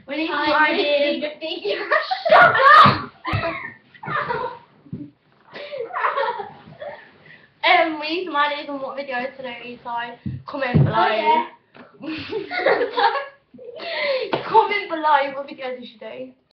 We need some I ideas. did. Shut up! We need some ideas on what videos to do, so comment below. Oh, yeah. Comment below what videos we should do.